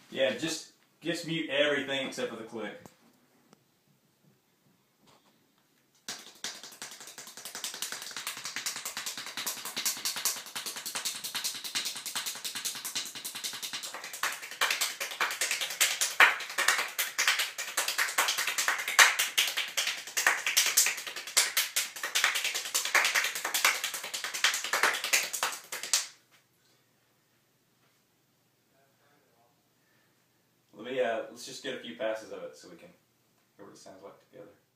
Yeah, just mute everything except for the click. Let's just get a few passes of it so we can hear what it sounds like together.